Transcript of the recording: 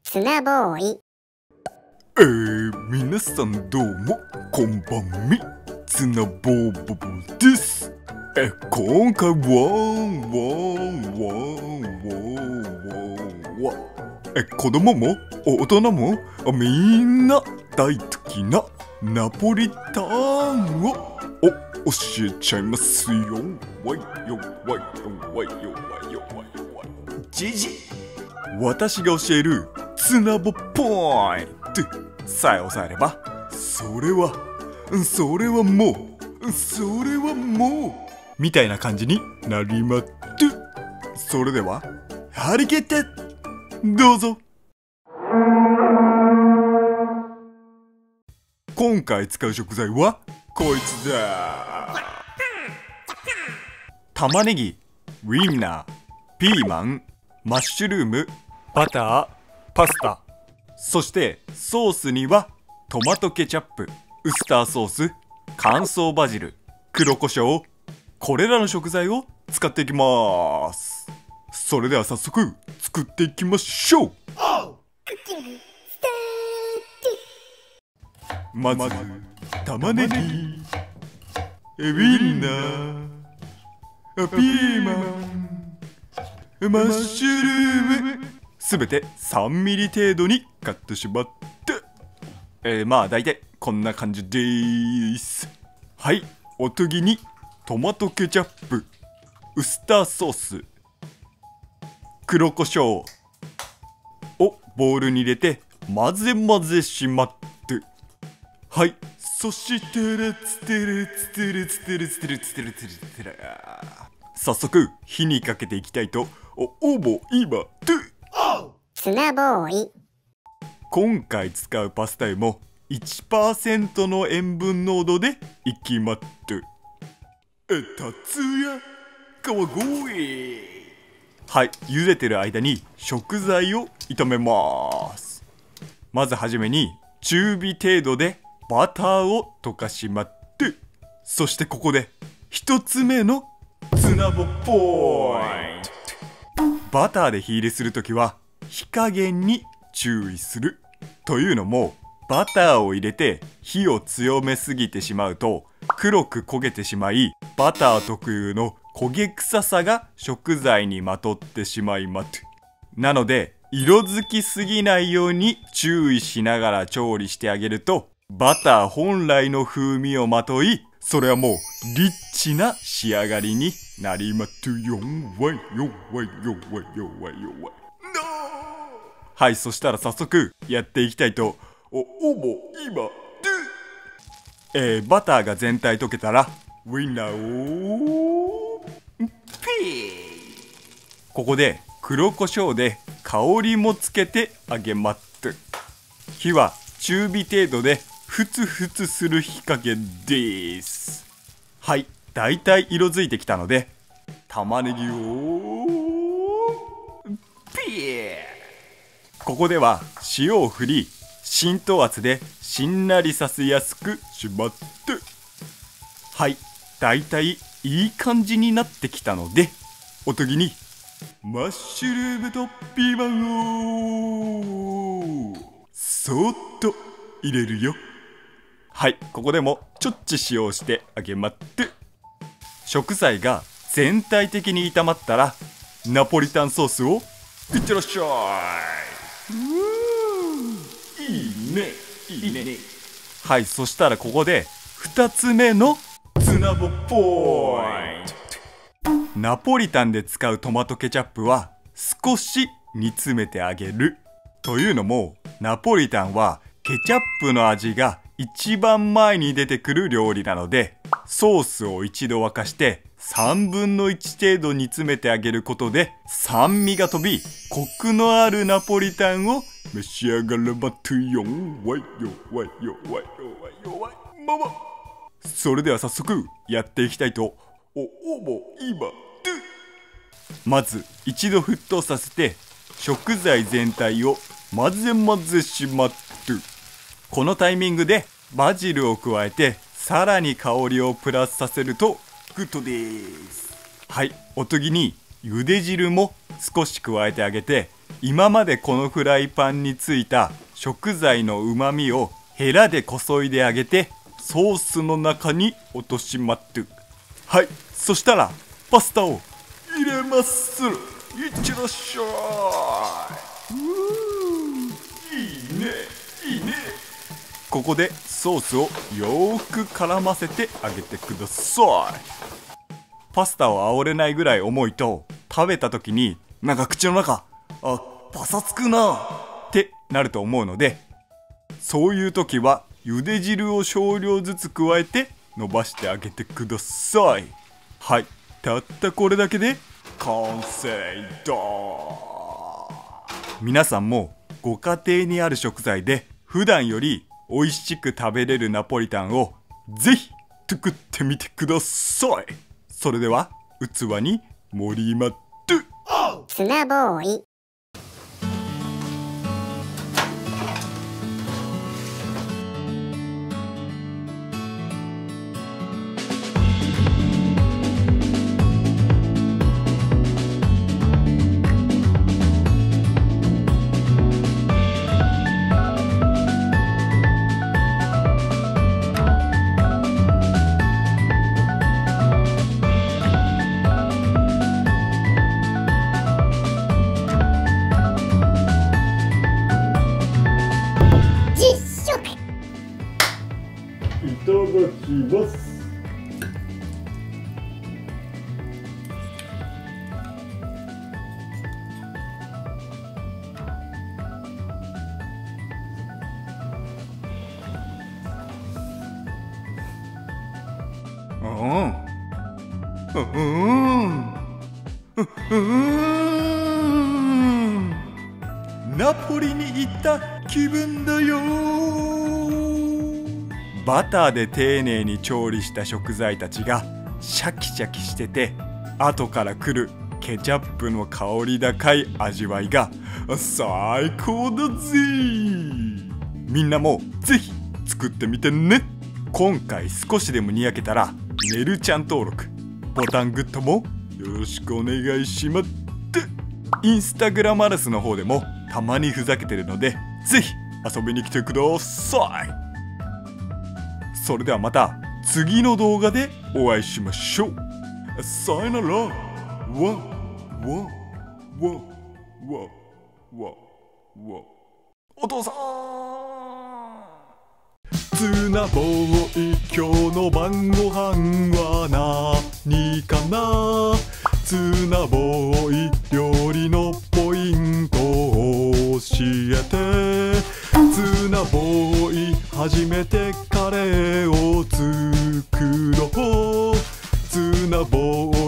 ツナボーイ。 皆さんどうもこんばんみ、ツナボーボボです。今回子供も大人もみんな大好きなナポリタンを教えちゃいますよ。わいよわいよわいよわいよわいよわい。じじ、私が教えるツナボポイントさえ押さえれば、それはもうみたいな感じになりまっと。それでは張り切ってどうぞ。今回使う食材はこいつだ。玉ねぎ、ウインナー、ピーマン、マッシュルーム、バター、パスタ、そしてソースにはトマトケチャップ、ウスターソース、乾燥バジル、黒胡椒、これらの食材を使っていきます。それでは早速作っていきましょう。まず玉ねぎ、ウインナー、ピーマン、マッシュルーム、すべて3ミリ程度にカットしまって、まあ大体こんな感じでーす。はい、お次にトマトケチャップ、ウスターソース、黒胡椒をボウルに入れて混ぜ混ぜしまって、はい、そして早速火にかけていきたいと思います。 ツナボーイ。 今回使うパスタ湯も 1% の塩分濃度でいきまって。たつや川越。はい、茹でてる間に食材を炒めます。まずはじめに中火程度でバターを溶かしまって、そしてここで一つ目のツナボポイント。バターで火入れするときは火加減に注意する。というのも、バターを入れて火を強めすぎてしまうと黒く焦げてしまい、バター特有の焦げ臭さが食材にまとってしまいます。なので色づきすぎないように注意しながら調理してあげると、バター本来の風味をまとい、それはもうリッチな仕上がりになりますよ。わいよわいよわいよわいよわい。はい、そしたら早速やっていきたいと思います。バターが全体溶けたらウインナーをピー。ここで黒胡椒で香りもつけてあげます。火は中火程度でふつふつする火加減です。はい、だいたい色づいてきたので玉ねぎをピー。ここでは塩を振り、浸透圧でしんなりさせやすくしまって、はい、だいたいいい感じになってきたので、お次にマッシュルームとピーマンをそっと入れるよ。はい、ここでもちょっち塩をしてあげまって、食材が全体的に炒まったらナポリタンソースをいってらっしゃい。いいねいいね。はい、そしたらここで2つ目のツナボポイント。ナポリタンで使うトマトケチャップは少し煮詰めてあげる。というのも、ナポリタンはケチャップの味が一番前に出てくる料理なので、ソースを一度沸かして3分の1程度煮詰めてあげることで酸味が飛び、コクのあるナポリタンを召し上がればとよ。わいよわいよわいよわいよわいママ。それでは早速やっていきたいと思います。まず一度沸騰させて食材全体を混ぜ混ぜします。このタイミングでバジルを加えてさらに香りをプラスさせるとグッドです。はい、お次に茹で汁も少し加えてあげて今までこのフライパンについた食材のうまみをヘラでこそいであげてソースの中に落としまって、はい、そしたらパスタを入れます。いってらっしゃい。いいねいいね。ここでソースをよーく絡ませてあげてください。パスタを煽れないぐらい重いと食べた時になんか口の中パサつくなってなると思うので、そういう時は茹で汁を少量ずつ加えて伸ばしてあげてください。はい、たったこれだけで完成だ。皆さんもご家庭にある食材で普段より美味しく食べれるナポリタンをぜひ作ってみてください。それでは器に盛りまって。 ツナボーイ。 いただきます。ナポリに行った気分だよ。バターで丁寧に調理した食材たちがシャキシャキしてて、後から来るケチャップの香り高い味わいが最高だぜ。みんなもぜひ作ってみてね。今回少しでもにやけたらねるちゃん登録、ボタングッドもよろしくお願いします。インスタグラマルスの方でもたまにふざけてるのでぜひ遊びに来てください。それではまた次の動画でお会いしましょう。さよなら。わわわわわわ。お父さん。ツナボーイ、今日の晩ご飯は何かな。ツナボーイ、料理のポイントを教えて。ツナボーイ、初めてカレーを作ろう。ツナボーイ